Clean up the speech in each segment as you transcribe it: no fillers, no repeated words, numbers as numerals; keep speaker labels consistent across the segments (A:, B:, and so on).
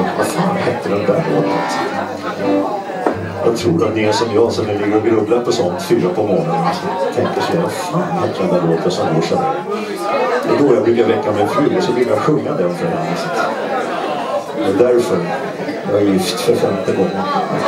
A: vad fan hette den där låten? Jag tror att ni är som jag som ligger och grubblar på sånt 4 på morgonen och tänker sig, vad fan hette den där låten som går så där? Och då jag brukar väcka min fru så vill jag sjunga den för henne. Det är därför jag är gift för 5:e gången.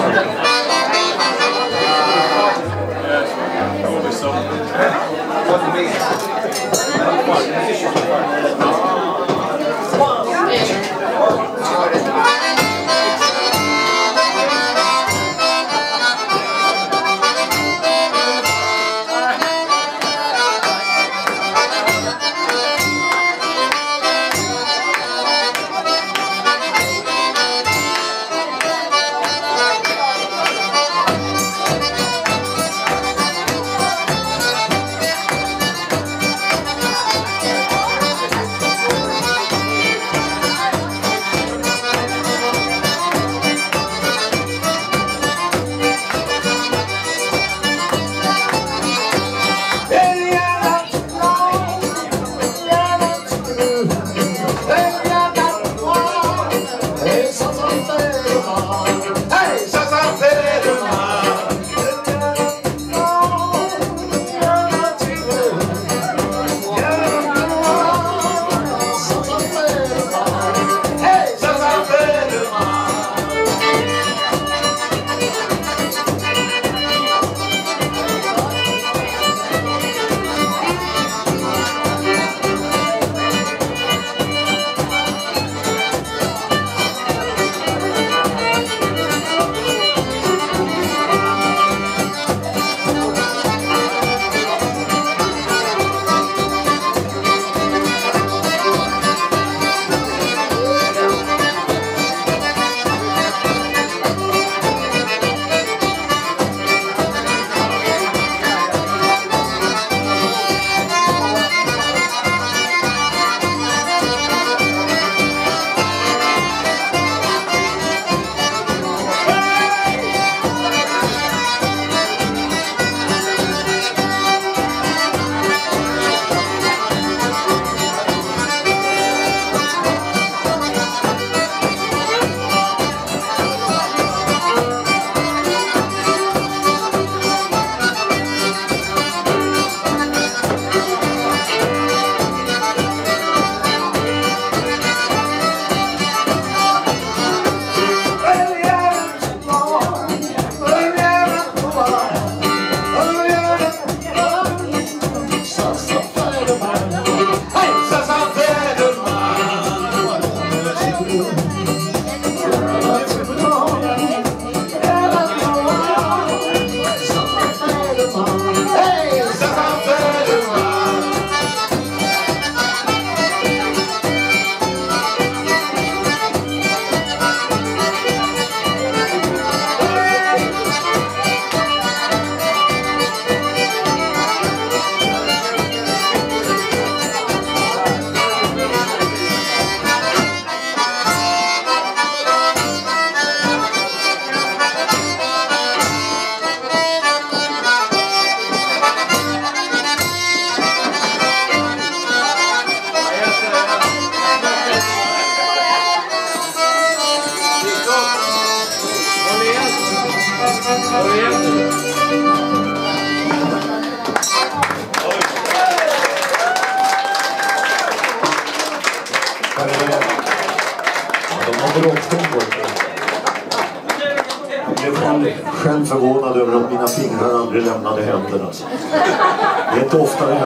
A: Jag blev själv förvånad över att mina fingrar aldrig lämnade händerna. Det är inte ofta det här.